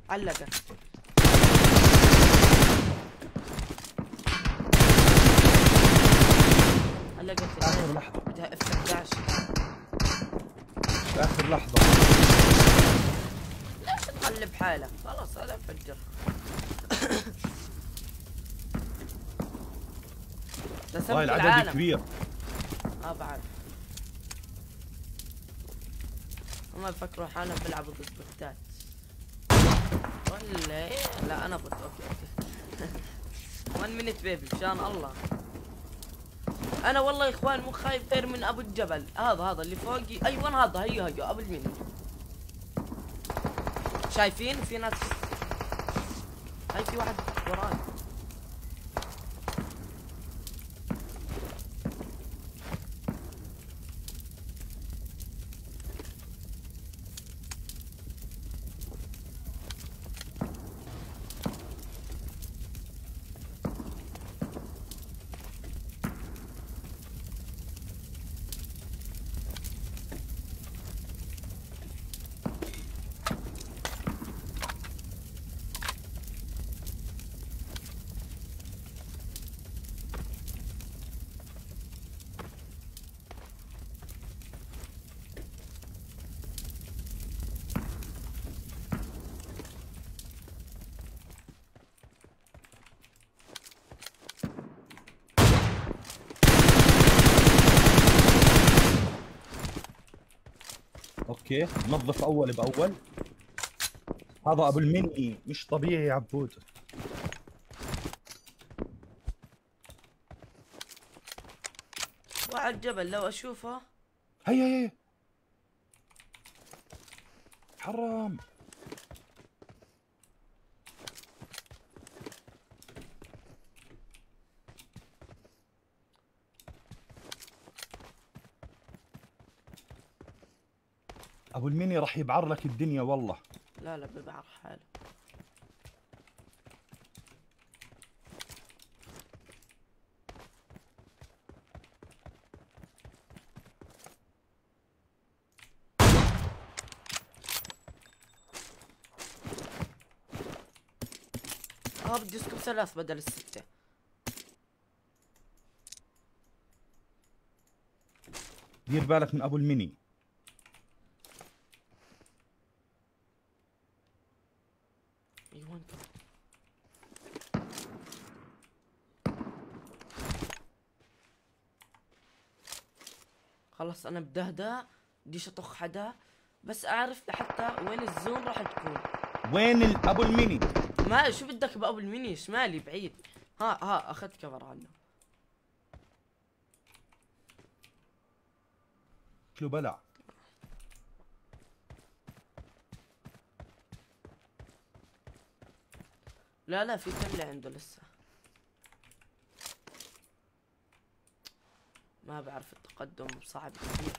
علقت. علقت اخر لحظة. بدها اف 11. اخر لحظة. لا تقلب حالك خلاص هذا فجر. والله العدد كبير. بعرف. هم يفكروا حالهم بيلعبوا ضد بوتات ولا ايه؟ لا انا بوت. اوكي 1 مينيت بيبي مشان الله. انا والله يا اخوان مو خايف غير من ابو الجبل. هذا اللي فوقي. ايوه هذا هيو ابو الميني. شايفين في ناس. هاي في واحد وراي. اوكي نظف اول باول. هذا ابو المني مش طبيعي يا عبود. وعلى الجبل لو اشوفه. هي حرام. ابو المني راح يبعر لك الدنيا والله. لا ببعر حاله. بدي اسكب 3 بدل 6. دير بالك من ابو المني. ايوه خلص انا بدهدا. بديش اطخ حدا بس اعرف لحتى وين الزون راح تكون. وين ابو المني؟ ما شو بدك بابو الميني؟ شمالي بعيد. ها اخذت كفر عنه. شو بلع. لا في تملة عنده لسه. ما بعرف التقدم صعب كثير.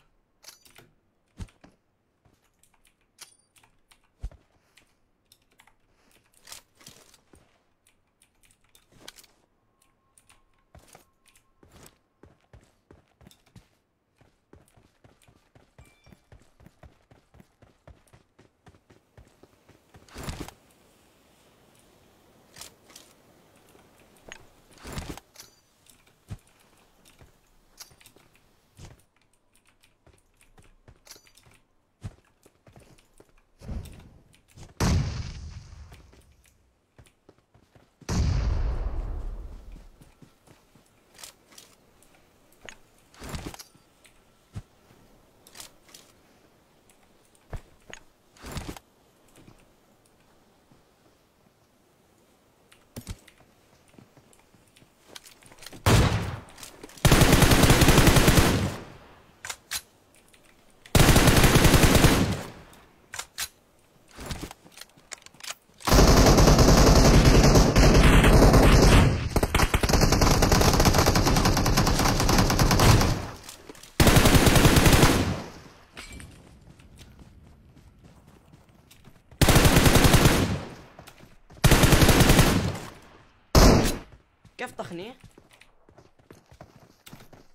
كيف تقنيه؟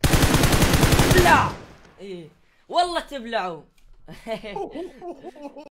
ابلع. ايه والله تبلعوا.